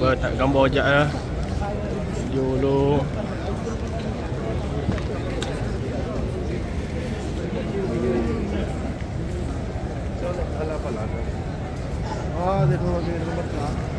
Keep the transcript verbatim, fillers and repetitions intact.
Buat tak gambar ojak lah. Dulu. हाँ देखो अभी नंबर